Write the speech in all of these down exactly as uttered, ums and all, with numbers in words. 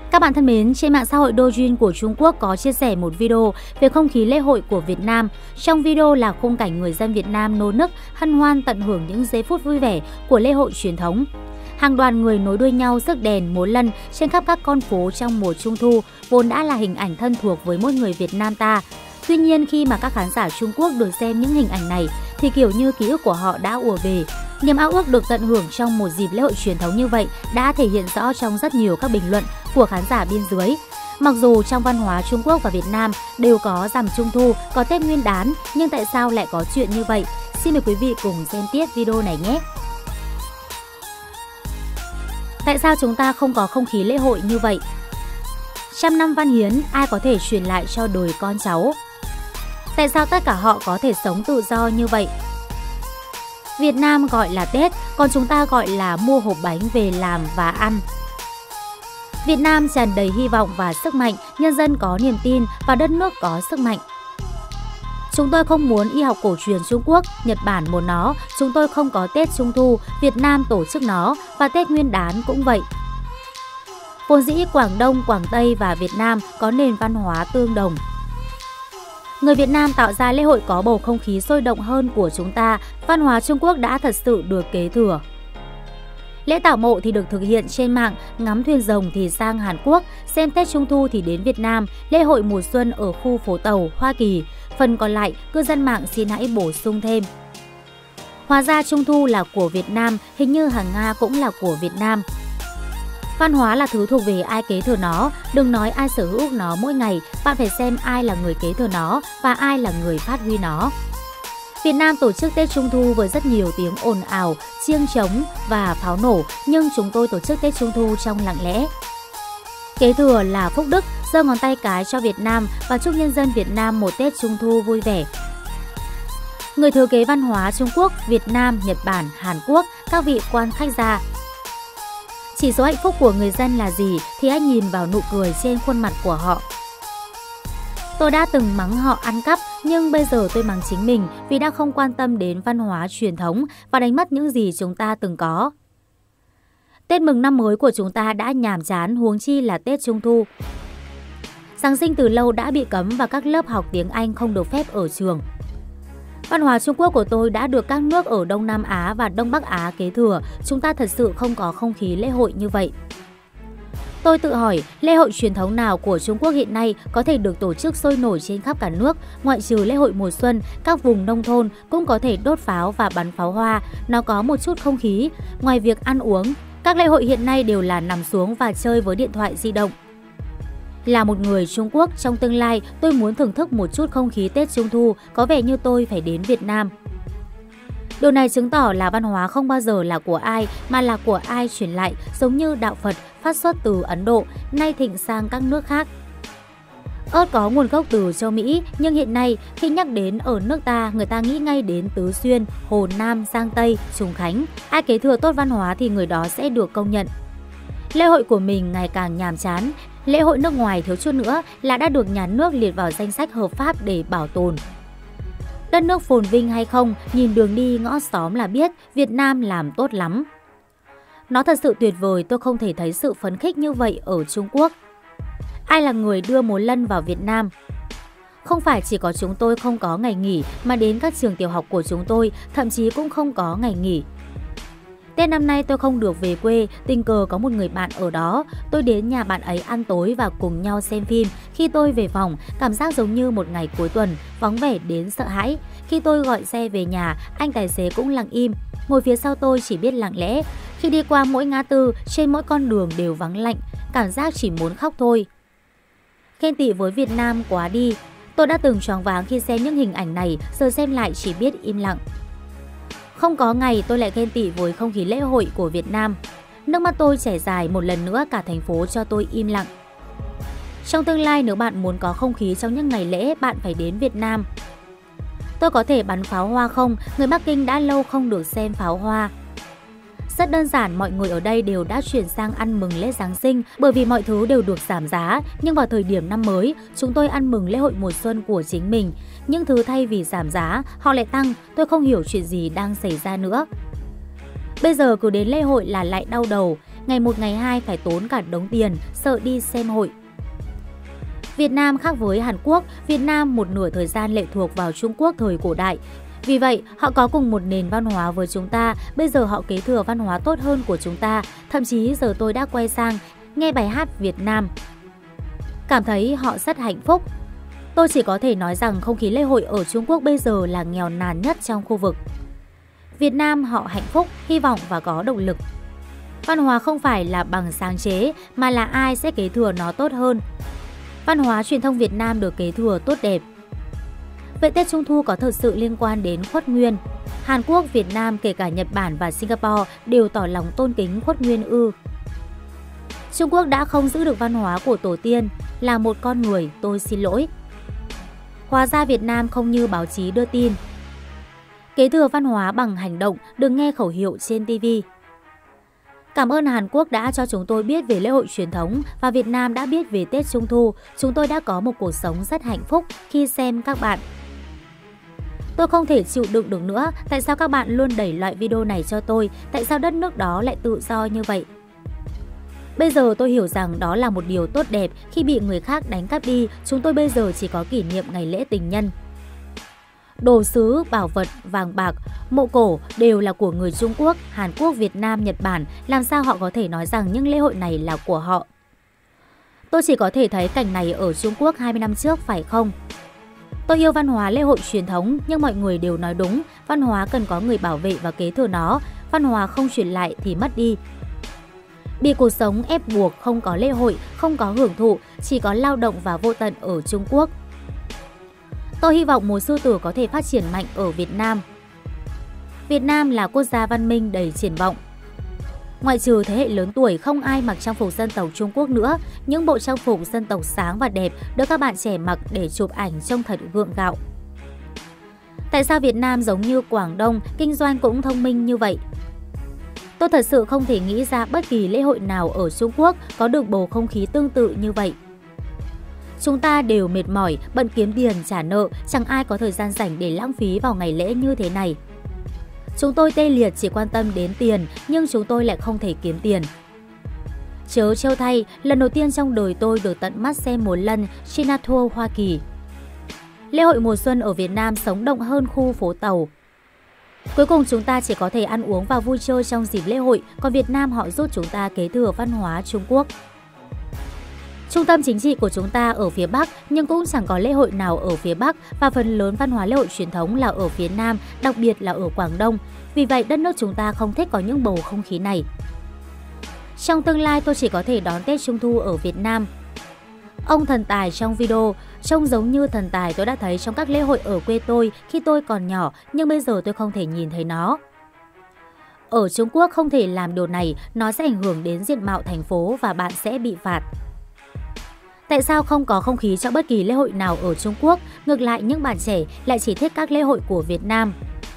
Các bạn thân mến, trên mạng xã hội Douyin của Trung Quốc có chia sẻ một video về không khí lễ hội của Việt Nam. Trong video là khung cảnh người dân Việt Nam nô nức, hân hoan tận hưởng những giây phút vui vẻ của lễ hội truyền thống. Hàng đoàn người nối đuôi nhau rước đèn, múa lân trên khắp các con phố trong mùa Trung thu vốn đã là hình ảnh thân thuộc với mỗi người Việt Nam ta. Tuy nhiên, khi mà các khán giả Trung Quốc được xem những hình ảnh này thì kiểu như ký ức của họ đã ùa về. Niềm ao ước được tận hưởng trong một dịp lễ hội truyền thống như vậy đã thể hiện rõ trong rất nhiều các bình luận của khán giả bên dưới. Mặc dù trong văn hóa Trung Quốc và Việt Nam đều có rằm Trung thu, có Tết Nguyên đán, nhưng tại sao lại có chuyện như vậy? Xin mời quý vị cùng xem tiếp video này nhé! Tại sao chúng ta không có không khí lễ hội như vậy? Trăm năm văn hiến, ai có thể truyền lại cho đời con cháu? Tại sao tất cả họ có thể sống tự do như vậy? Việt Nam gọi là Tết, còn chúng ta gọi là mua hộp bánh về làm và ăn. Việt Nam tràn đầy hy vọng và sức mạnh, nhân dân có niềm tin và đất nước có sức mạnh. Chúng tôi không muốn y học cổ truyền Trung Quốc, Nhật Bản muốn nó, chúng tôi không có Tết Trung thu, Việt Nam tổ chức nó và Tết Nguyên đán cũng vậy. Vốn dĩ Quảng Đông, Quảng Tây và Việt Nam có nền văn hóa tương đồng. Người Việt Nam tạo ra lễ hội có bầu không khí sôi động hơn của chúng ta, văn hóa Trung Quốc đã thật sự được kế thừa. Lễ tảo mộ thì được thực hiện trên mạng, ngắm thuyền rồng thì sang Hàn Quốc, xem Tết Trung thu thì đến Việt Nam, lễ hội mùa xuân ở khu phố Tàu, Hoa Kỳ. Phần còn lại, cư dân mạng xin hãy bổ sung thêm. Hóa ra Trung thu là của Việt Nam, hình như hàng Nga cũng là của Việt Nam. Văn hóa là thứ thuộc về ai kế thừa nó, đừng nói ai sở hữu nó mỗi ngày, bạn phải xem ai là người kế thừa nó và ai là người phát huy nó. Việt Nam tổ chức Tết Trung thu với rất nhiều tiếng ồn ào, chiêng trống và pháo nổ, nhưng chúng tôi tổ chức Tết Trung thu trong lặng lẽ. Kế thừa là phúc đức, giơ ngón tay cái cho Việt Nam và chúc nhân dân Việt Nam một Tết Trung thu vui vẻ. Người thừa kế văn hóa Trung Quốc, Việt Nam, Nhật Bản, Hàn Quốc, các vị quan khách gia. Chỉ số hạnh phúc của người dân là gì thì anh nhìn vào nụ cười trên khuôn mặt của họ. Tôi đã từng mắng họ ăn cắp, nhưng bây giờ tôi mắng chính mình vì đã không quan tâm đến văn hóa truyền thống và đánh mất những gì chúng ta từng có. Tết mừng năm mới của chúng ta đã nhàm chán, huống chi là Tết Trung thu. Giáng sinh từ lâu đã bị cấm và các lớp học tiếng Anh không được phép ở trường. Văn hóa Trung Quốc của tôi đã được các nước ở Đông Nam Á và Đông Bắc Á kế thừa, chúng ta thật sự không có không khí lễ hội như vậy. Tôi tự hỏi, lễ hội truyền thống nào của Trung Quốc hiện nay có thể được tổ chức sôi nổi trên khắp cả nước, ngoại trừ lễ hội mùa xuân, các vùng nông thôn cũng có thể đốt pháo và bắn pháo hoa, nó có một chút không khí. Ngoài việc ăn uống, các lễ hội hiện nay đều là nằm xuống và chơi với điện thoại di động. Là một người Trung Quốc, trong tương lai tôi muốn thưởng thức một chút không khí Tết Trung thu, có vẻ như tôi phải đến Việt Nam. Điều này chứng tỏ là văn hóa không bao giờ là của ai mà là của ai truyền lại, giống như đạo Phật phát xuất từ Ấn Độ, nay thịnh sang các nước khác. Ớt có nguồn gốc từ châu Mỹ, nhưng hiện nay khi nhắc đến ở nước ta, người ta nghĩ ngay đến Tứ Xuyên, Hồ Nam, Giang Tây, Trùng Khánh. Ai kế thừa tốt văn hóa thì người đó sẽ được công nhận. Lễ hội của mình ngày càng nhàm chán, lễ hội nước ngoài thiếu chút nữa là đã được nhà nước liệt vào danh sách hợp pháp để bảo tồn. Đất nước phồn vinh hay không, nhìn đường đi ngõ xóm là biết Việt Nam làm tốt lắm. Nó thật sự tuyệt vời, tôi không thể thấy sự phấn khích như vậy ở Trung Quốc. Ai là người đưa múa lân vào Việt Nam? Không phải chỉ có chúng tôi không có ngày nghỉ, mà đến các trường tiểu học của chúng tôi thậm chí cũng không có ngày nghỉ. Tết năm nay tôi không được về quê, tình cờ có một người bạn ở đó. Tôi đến nhà bạn ấy ăn tối và cùng nhau xem phim. Khi tôi về phòng, cảm giác giống như một ngày cuối tuần, vắng vẻ đến sợ hãi. Khi tôi gọi xe về nhà, anh tài xế cũng lặng im. Ngồi phía sau tôi chỉ biết lặng lẽ. Khi đi qua mỗi ngã tư, trên mỗi con đường đều vắng lạnh. Cảm giác chỉ muốn khóc thôi. Ghen tị với Việt Nam quá đi. Tôi đã từng choáng váng khi xem những hình ảnh này, giờ xem lại chỉ biết im lặng. Không có ngày tôi lại ghen tị với không khí lễ hội của Việt Nam. Nước mắt tôi chảy dài, một lần nữa cả thành phố cho tôi im lặng. Trong tương lai, nếu bạn muốn có không khí trong những ngày lễ, bạn phải đến Việt Nam. Tôi có thể bắn pháo hoa không? Người Bắc Kinh đã lâu không được xem pháo hoa. Rất đơn giản, mọi người ở đây đều đã chuyển sang ăn mừng lễ Giáng sinh bởi vì mọi thứ đều được giảm giá. Nhưng vào thời điểm năm mới, chúng tôi ăn mừng lễ hội mùa xuân của chính mình. Những thứ thay vì giảm giá, họ lại tăng, tôi không hiểu chuyện gì đang xảy ra nữa. Bây giờ cứ đến lễ hội là lại đau đầu. ngày một ngày hai phải tốn cả đống tiền, sợ đi xem hội. Việt Nam khác với Hàn Quốc, Việt Nam một nửa thời gian lệ thuộc vào Trung Quốc thời cổ đại. Vì vậy, họ có cùng một nền văn hóa với chúng ta, bây giờ họ kế thừa văn hóa tốt hơn của chúng ta. Thậm chí giờ tôi đã quay sang, nghe bài hát Việt Nam. Cảm thấy họ rất hạnh phúc. Tôi chỉ có thể nói rằng không khí lễ hội ở Trung Quốc bây giờ là nghèo nàn nhất trong khu vực. Việt Nam họ hạnh phúc, hy vọng và có động lực. Văn hóa không phải là bằng sáng chế, mà là ai sẽ kế thừa nó tốt hơn. Văn hóa truyền thông Việt Nam được kế thừa tốt đẹp. Vậy Tết Trung Thu có thực sự liên quan đến Khuất Nguyên? Hàn Quốc, Việt Nam, kể cả Nhật Bản và Singapore đều tỏ lòng tôn kính Khuất Nguyên ư? Trung Quốc đã không giữ được văn hóa của tổ tiên, là một con người, tôi xin lỗi. Hóa ra Việt Nam không như báo chí đưa tin. Kế thừa văn hóa bằng hành động, đừng nghe khẩu hiệu trên ti vi. Cảm ơn Hàn Quốc đã cho chúng tôi biết về lễ hội truyền thống và Việt Nam đã biết về Tết Trung Thu. Chúng tôi đã có một cuộc sống rất hạnh phúc khi xem các bạn. Tôi không thể chịu đựng được nữa. Tại sao các bạn luôn đẩy loại video này cho tôi? Tại sao đất nước đó lại tự do như vậy? Bây giờ tôi hiểu rằng đó là một điều tốt đẹp. Khi bị người khác đánh cắp đi, chúng tôi bây giờ chỉ có kỷ niệm ngày lễ tình nhân. Đồ sứ, bảo vật, vàng bạc, mộ cổ đều là của người Trung Quốc, Hàn Quốc, Việt Nam, Nhật Bản. Làm sao họ có thể nói rằng những lễ hội này là của họ? Tôi chỉ có thể thấy cảnh này ở Trung Quốc hai mươi năm trước, phải không? Tôi yêu văn hóa lễ hội truyền thống, nhưng mọi người đều nói đúng. Văn hóa cần có người bảo vệ và kế thừa nó. Văn hóa không truyền lại thì mất đi. Bị cuộc sống ép buộc, không có lễ hội, không có hưởng thụ, chỉ có lao động và vô tận ở Trung Quốc. Tôi hy vọng mùa sư tử có thể phát triển mạnh ở Việt Nam. Việt Nam là quốc gia văn minh đầy triển vọng. Ngoại trừ thế hệ lớn tuổi, không ai mặc trang phục dân tộc Trung Quốc nữa. Những bộ trang phục dân tộc sáng và đẹp được các bạn trẻ mặc để chụp ảnh trông thật gượng gạo. Tại sao Việt Nam giống như Quảng Đông, kinh doanh cũng thông minh như vậy? Tôi thật sự không thể nghĩ ra bất kỳ lễ hội nào ở Trung Quốc có được bầu không khí tương tự như vậy. Chúng ta đều mệt mỏi, bận kiếm tiền, trả nợ, chẳng ai có thời gian rảnh để lãng phí vào ngày lễ như thế này. Chúng tôi tê liệt chỉ quan tâm đến tiền, nhưng chúng tôi lại không thể kiếm tiền. Chớ trêu thay, lần đầu tiên trong đời tôi được tận mắt xem một lần China Tour Hoa Kỳ. Lễ hội mùa xuân ở Việt Nam sống động hơn khu phố Tàu. Cuối cùng chúng ta chỉ có thể ăn uống và vui chơi trong dịp lễ hội, còn Việt Nam họ giúp chúng ta kế thừa văn hóa Trung Quốc. Trung tâm chính trị của chúng ta ở phía Bắc, nhưng cũng chẳng có lễ hội nào ở phía Bắc và phần lớn văn hóa lễ hội truyền thống là ở phía Nam, đặc biệt là ở Quảng Đông. Vì vậy, đất nước chúng ta không thích có những bầu không khí này. Trong tương lai, tôi chỉ có thể đón Tết Trung Thu ở Việt Nam. Ông thần tài trong video trông giống như thần tài tôi đã thấy trong các lễ hội ở quê tôi khi tôi còn nhỏ, nhưng bây giờ tôi không thể nhìn thấy nó. Ở Trung Quốc không thể làm điều này, nó sẽ ảnh hưởng đến diện mạo thành phố và bạn sẽ bị phạt. Tại sao không có không khí cho bất kỳ lễ hội nào ở Trung Quốc, ngược lại những bạn trẻ lại chỉ thích các lễ hội của Việt Nam?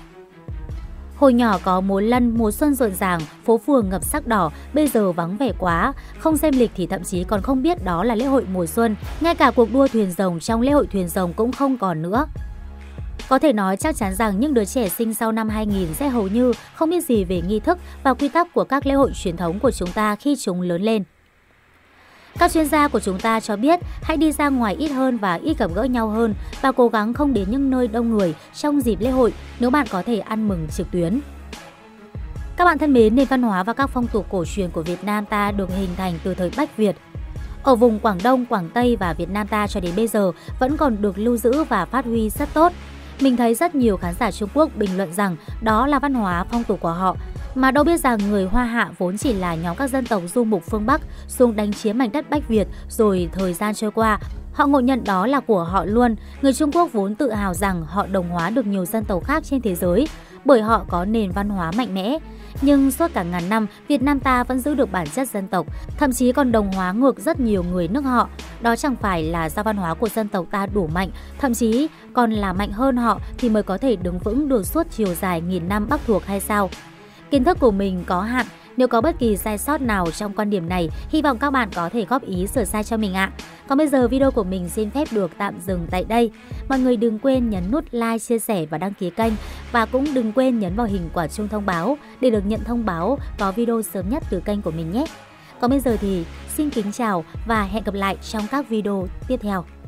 Hồi nhỏ có múa lân, mùa xuân rộn ràng, phố phường ngập sắc đỏ, bây giờ vắng vẻ quá. Không xem lịch thì thậm chí còn không biết đó là lễ hội mùa xuân. Ngay cả cuộc đua thuyền rồng trong lễ hội thuyền rồng cũng không còn nữa. Có thể nói chắc chắn rằng những đứa trẻ sinh sau năm hai nghìn sẽ hầu như không biết gì về nghi thức và quy tắc của các lễ hội truyền thống của chúng ta khi chúng lớn lên. Các chuyên gia của chúng ta cho biết hãy đi ra ngoài ít hơn và ít gặp gỡ nhau hơn và cố gắng không đến những nơi đông người trong dịp lễ hội nếu bạn có thể ăn mừng trực tuyến. Các bạn thân mến, nền văn hóa và các phong tục cổ truyền của Việt Nam ta được hình thành từ thời Bách Việt. Ở vùng Quảng Đông, Quảng Tây và Việt Nam ta cho đến bây giờ vẫn còn được lưu giữ và phát huy rất tốt. Mình thấy rất nhiều khán giả Trung Quốc bình luận rằng đó là văn hóa phong tục của họ, mà đâu biết rằng người Hoa Hạ vốn chỉ là nhóm các dân tộc du mục phương Bắc xuống đánh chiếm mảnh đất Bách Việt, rồi thời gian trôi qua, họ ngộ nhận đó là của họ luôn. Người Trung Quốc vốn tự hào rằng họ đồng hóa được nhiều dân tộc khác trên thế giới, bởi họ có nền văn hóa mạnh mẽ. Nhưng suốt cả ngàn năm, Việt Nam ta vẫn giữ được bản chất dân tộc, thậm chí còn đồng hóa ngược rất nhiều người nước họ. Đó chẳng phải là do văn hóa của dân tộc ta đủ mạnh, thậm chí còn là mạnh hơn họ thì mới có thể đứng vững được suốt chiều dài nghìn năm Bắc thuộc hay sao? Kiến thức của mình có hạn, nếu có bất kỳ sai sót nào trong quan điểm này, hy vọng các bạn có thể góp ý sửa sai cho mình ạ. Còn bây giờ video của mình xin phép được tạm dừng tại đây. Mọi người đừng quên nhấn nút like, chia sẻ và đăng ký kênh. Và cũng đừng quên nhấn vào hình quả chuông thông báo để được nhận thông báo có video sớm nhất từ kênh của mình nhé. Còn bây giờ thì xin kính chào và hẹn gặp lại trong các video tiếp theo.